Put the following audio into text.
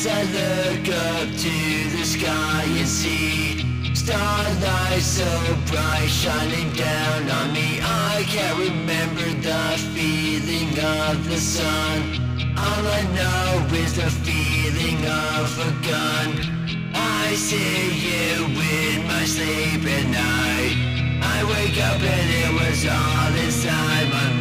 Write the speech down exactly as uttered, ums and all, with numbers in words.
As I look up to the sky and see starlight so bright shining down on me, I can't remember the feeling of the sun. All I know is the feeling of a gun. I see you in my sleep at night. I wake up and it was all inside my